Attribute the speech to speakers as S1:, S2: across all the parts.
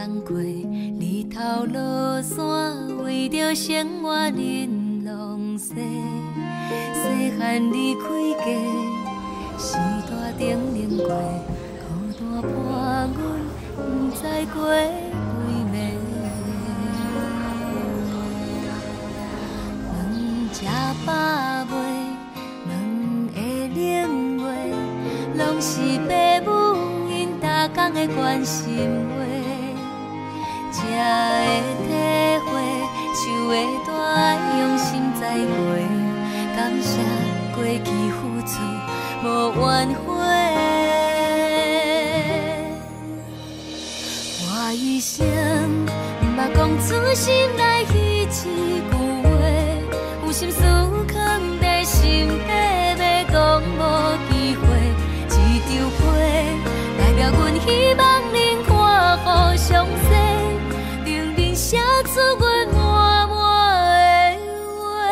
S1: 工课，日头落山，为着生活忍浪势。细汉离开家，时代定零过，孤单伴阮，不知过几暝。问吃饱未？问会冷袂？拢是父母因逐天的关心话，才会体会，手会大爱用心栽培。感谢过去付出，无怨悔。我一生毋捌讲出心内迄一句话，有心事藏在心底，要讲无机会。一张被代表阮希望恁看互详细，明明写出阮满满的话。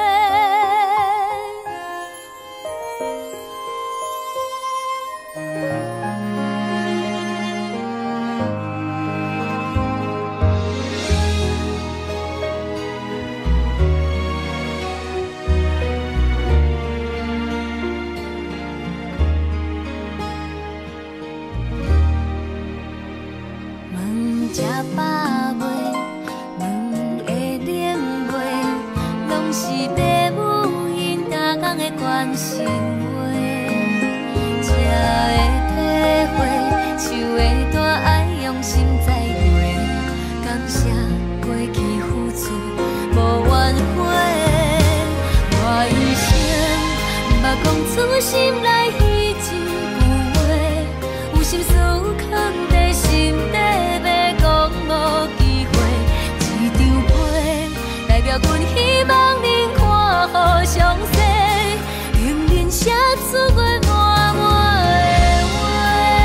S1: 问吃饱未？问会冷袂？拢是父母因逐天的关心话，才会体会，手会大爱用心栽培。感谢过去付出，无怨悔。我一生毋捌讲出心内迄一句话，有心事藏在心底，要讲无机会。一张被代表阮希望恁看互详细，用恁写出阮满满的话。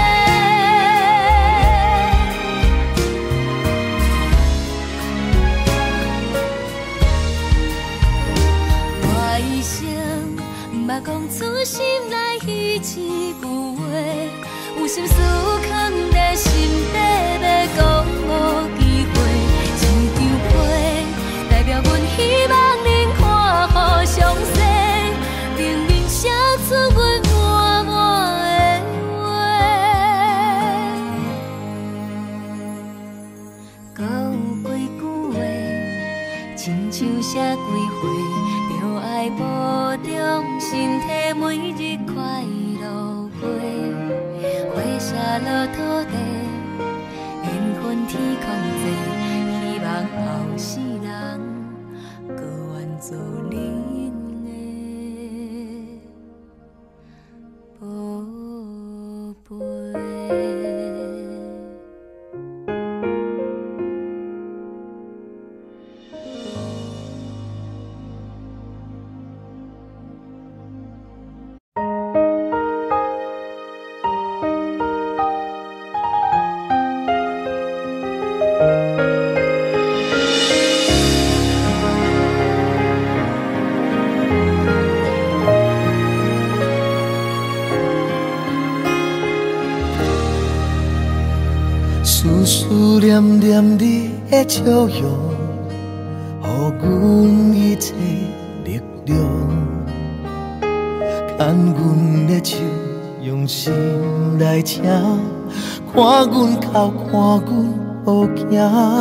S1: 我一生毋捌讲出心内迄一句话，有心事藏在心底，要讲无机会。一张被代表阮希望恁看互详细，明明写出阮满满的话。讲几句话，亲像写几回，着爱保重身体，每日快乐过。花洒落土地，缘分天空际，希望后世人搁愿做恁的宝贝。
S2: 思念念你的笑容，予阮一切力量。牵阮的手，用心来听，看阮哭，看阮无惊。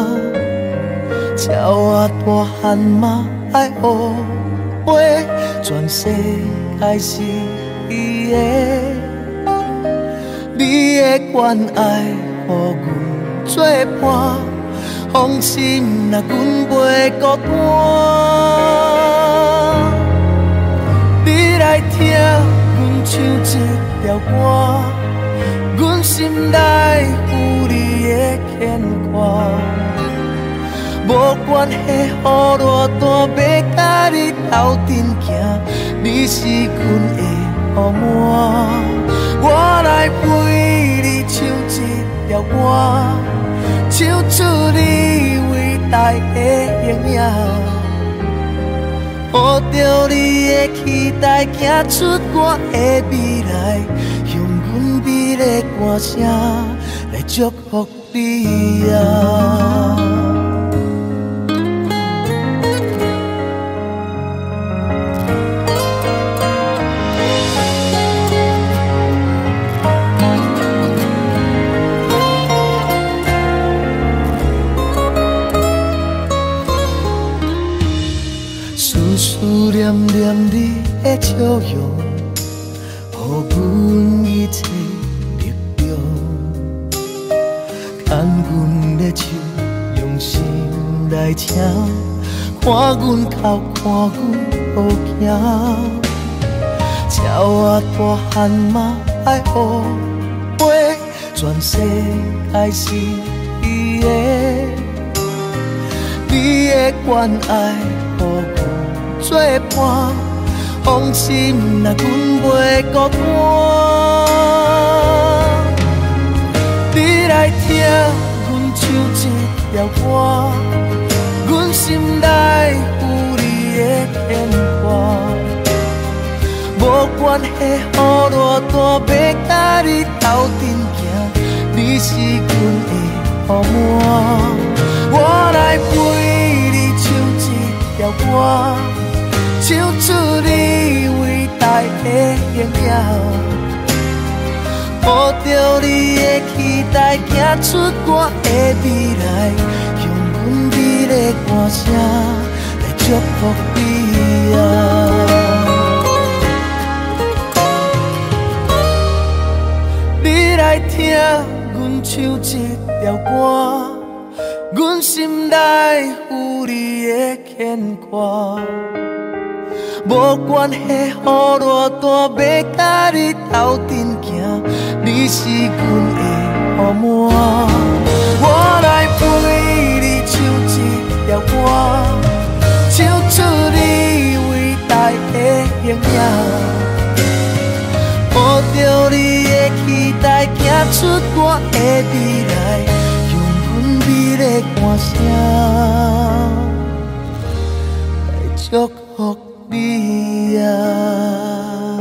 S2: 鸟仔大汉嘛爱学飞，全世界是伊的。你的关爱，予阮作伴，放心啦，阮袂孤单。你来听阮唱一条歌，阮心内有你的牵挂。无关系，雨偌大，要甲你斗阵行，你是阮的雨满。我来陪你唱一条歌，唱出你伟大的形影，抱着你的期待，行出我的未来，用阮美丽歌声来祝福你啊。思思念念你的笑容，予阮一切力量。牵阮的手，用心来听，看阮哭，看阮好行。鸟仔大汉嘛爱学飞，全世界是伊的，你的关爱，予阮作伴，放心啦，阮袂孤单。你来听阮唱一条歌，阮心内有你的牵挂。无关系，雨偌大，要甲你斗阵行，你是阮的雨满。我来陪你唱一条歌，唱出你伟大的形影，抱着你的期待，行出我的未来，用阮美丽歌声来祝福你啊！你来听阮唱一条歌，阮心内有你的牵挂。无关系，雨偌大，要甲你斗阵行，你是阮的雨满。我来陪你唱一条歌，唱出你伟大的形影。抱着你的期待，行出我的未来，用阮美丽歌声来祝福你啊！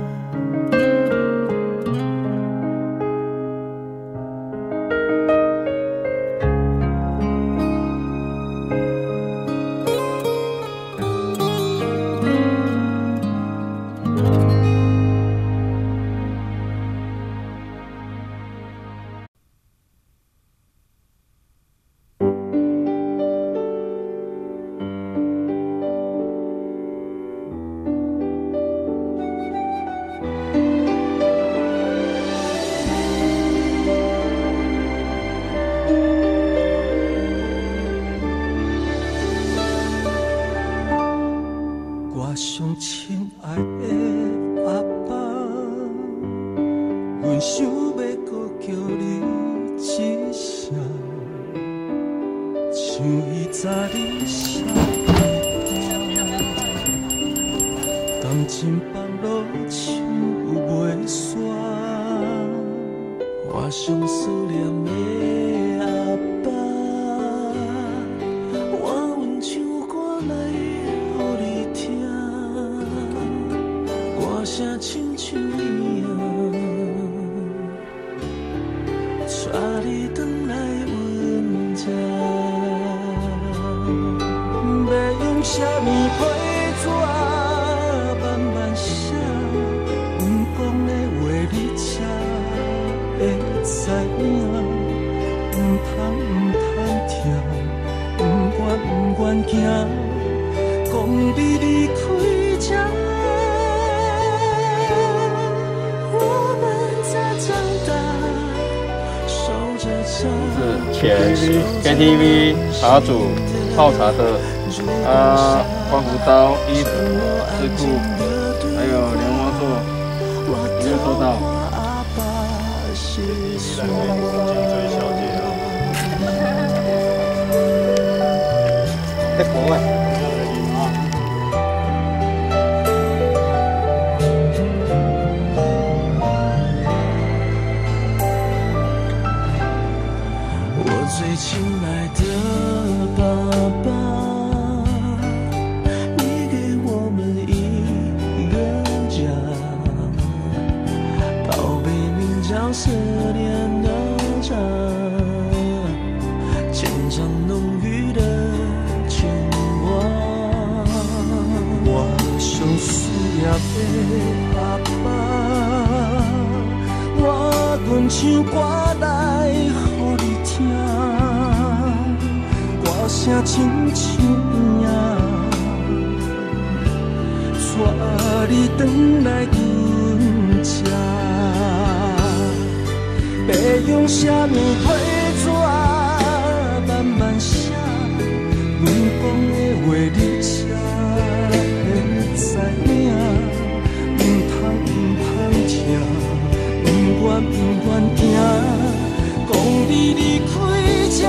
S3: KTV 茶主泡茶的刮胡刀、衣服、丝裤，还有莲花座，有没有收到？依然为你们颈椎小姐啊！在国外。
S2: 最亲爱的爸爸，你给我们一个家，宝贝名叫思念的家。 人拢娱乐像我。我上需要的阿爸，我阮唱歌来予你听，歌声亲像影，带你回来阵吃。要用什么批纸慢慢写？阮讲的话你才会知影。唔通听，唔愿听，讲你离开这。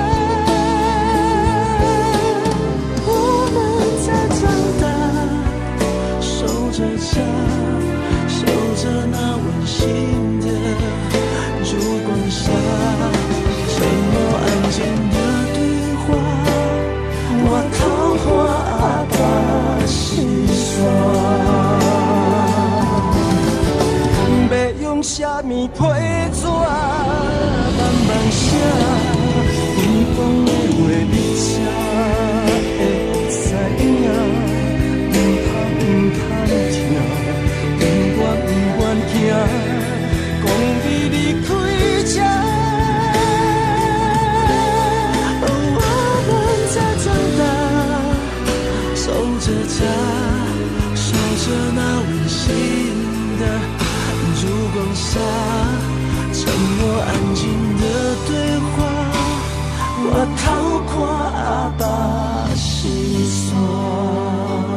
S2: 我们在长大，守着家，守着那温馨的。烛光下，沉默安静的对话，我桃花阿爸心酸。要用什么批纸慢慢写？你讲的话你才会知影。唔通听，唔愿听。讲你离开这，我们在长大，守着家，守着那温馨的烛光下，沉默安静的对话，我偷看阿爸心酸。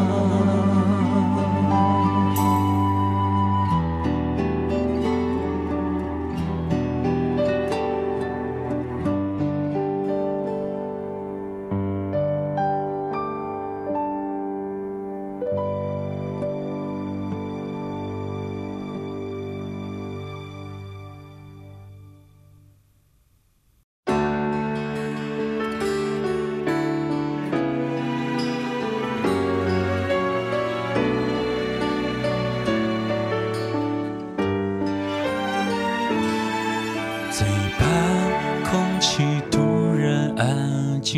S4: 最怕空气突然安静，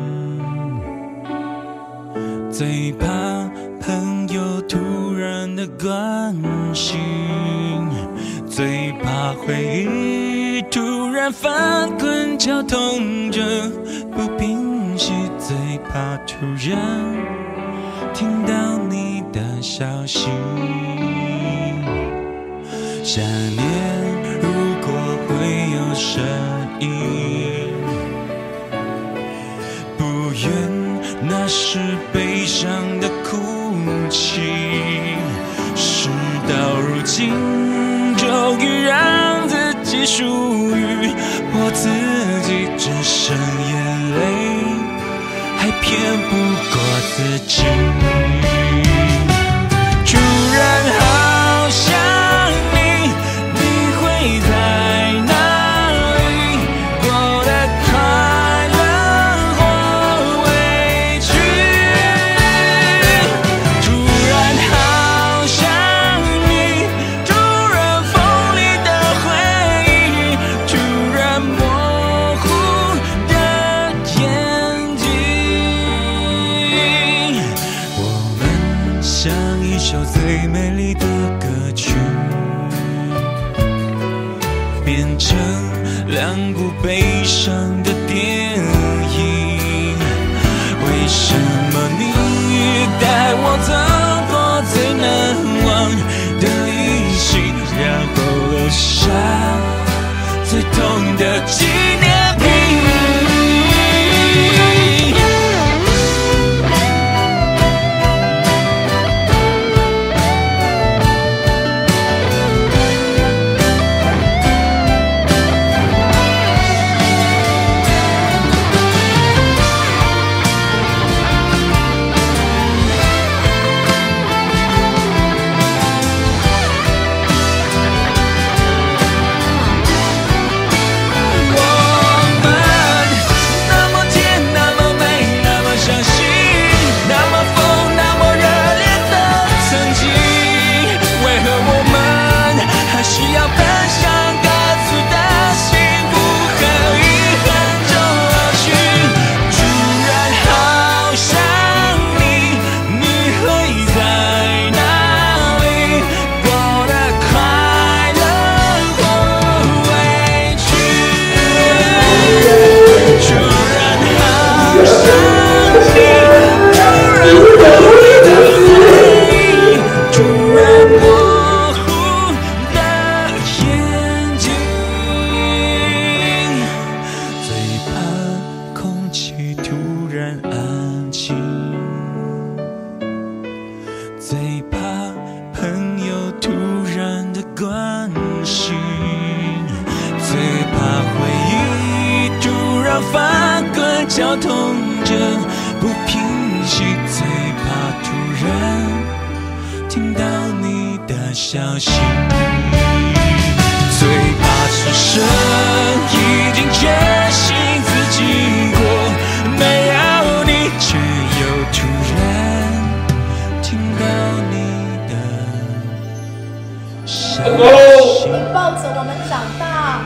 S4: 最怕朋友突然的关心，最怕回忆突然翻滚绞痛着不平息，最怕突然听到你的消息。想念如果会有声音，不愿那是悲伤的哭泣。事到如今，终于让自己属于我自己，只剩眼泪，还骗不过自己。突然好想你，你会在哪里？过得快乐或委屈。突然好想你，突然锋利的回忆，突然模糊的眼睛。我们像一首最美丽的歌曲，变成两部悲伤的电影。为什么你带我走过最难忘的旅行，然后留下最痛的纪念品？我突然安静，最怕朋友突然的关心，最怕回忆突然翻滚绞痛着不平息，最怕突然听到你的消息，最怕是神已经决心自己过，没有你却又突然听到你的消息。
S5: 抱着我们长大，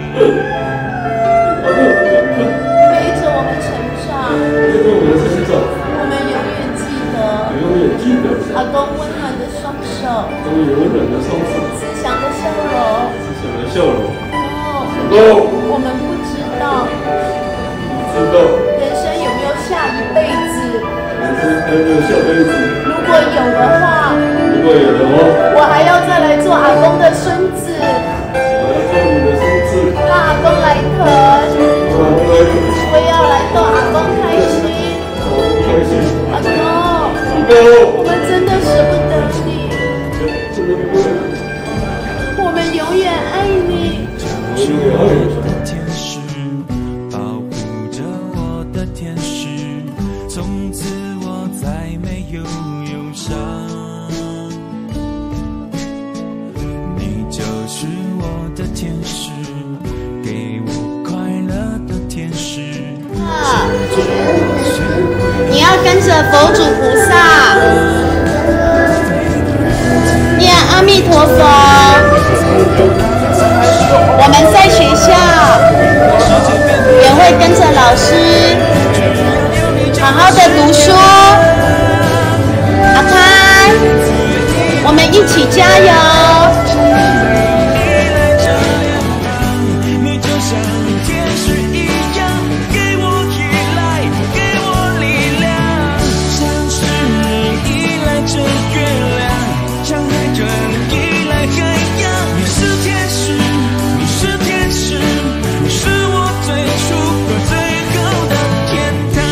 S5: 陪着我们成长，我们永远记得阿公温暖的双手，慈祥的笑容。我们不知道人生有没有下一辈子，如果有的话，我还要再来做阿公的孙子，让阿公来疼，我也要来逗阿公开心。阿公，我们真的舍不得你，我们永远爱你。
S4: 我的天使，保护着我的天使，从此我再没有忧伤。你就是我的天使，给我快乐的天使。
S5: 你要跟着佛祖菩萨念阿弥陀佛。我们在学校也会跟着老师好好的读书。阿开，我们一起加油！
S4: 你就像天使一样，给我依赖，给我力量，像是依赖着月亮，像海豚依赖海洋。你是天使，你是天使，你是我最初和最后的天堂。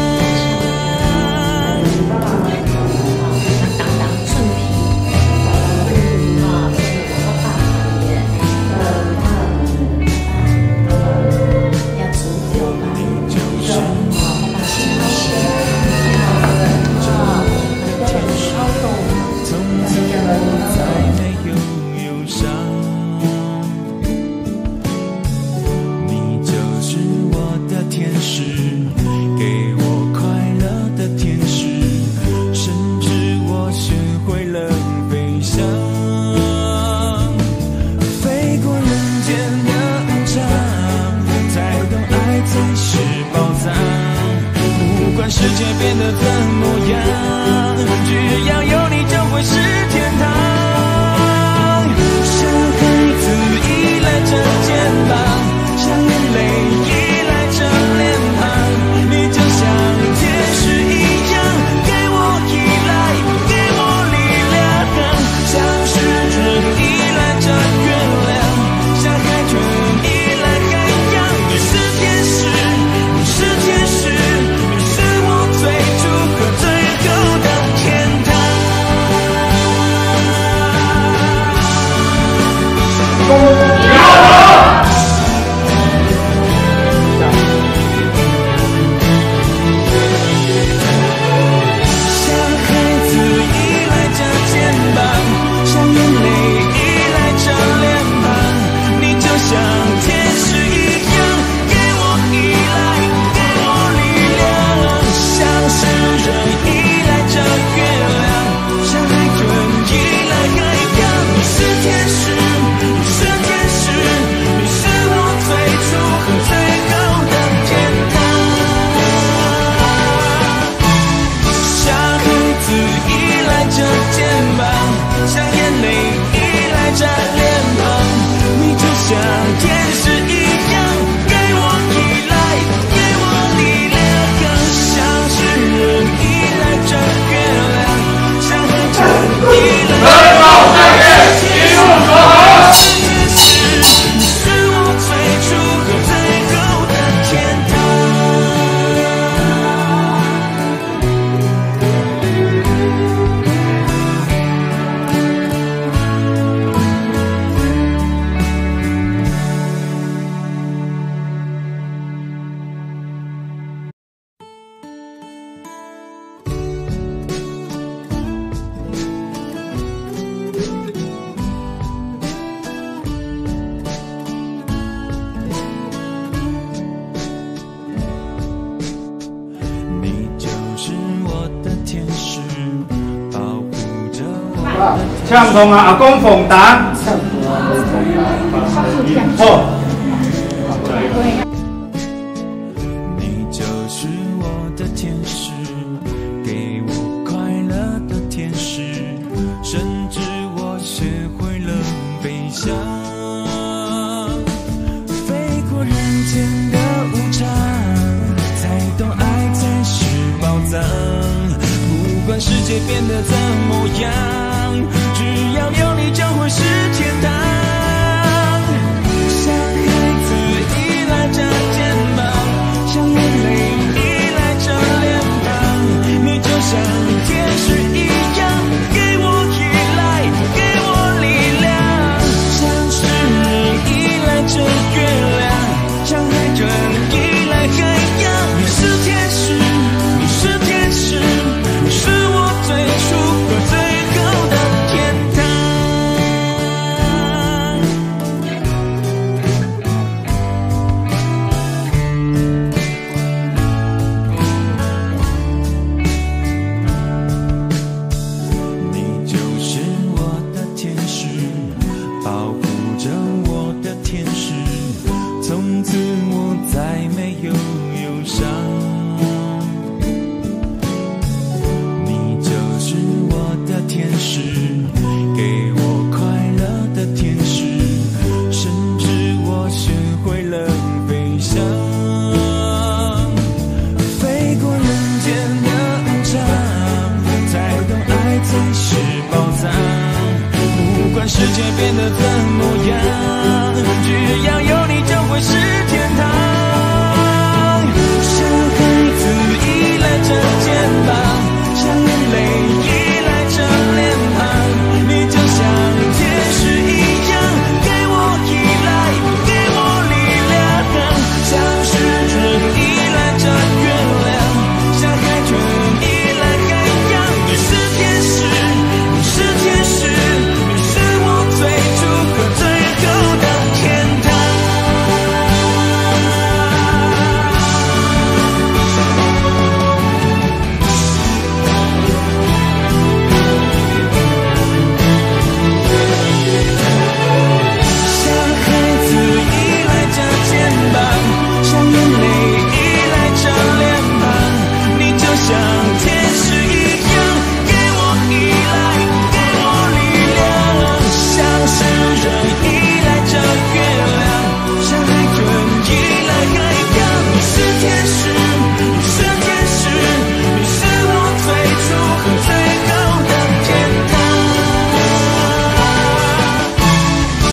S4: 世界变得怎么样？只要有你，就会是天堂。像孩子依赖着肩膀，像眼泪依赖着脸庞。你就像天使一样，给我依赖，给我力量。像时针依赖着月亮，像海豚依赖海洋。你是天使，你是天使。最初和
S3: 呛同啊，阿公奉达。好。
S4: 你就是我的天使，给我快乐的天使，甚至我学会了悲伤。飞过人间的无常，才懂爱才是宝藏。不管世界变得怎么样，只要有你就会是天堂。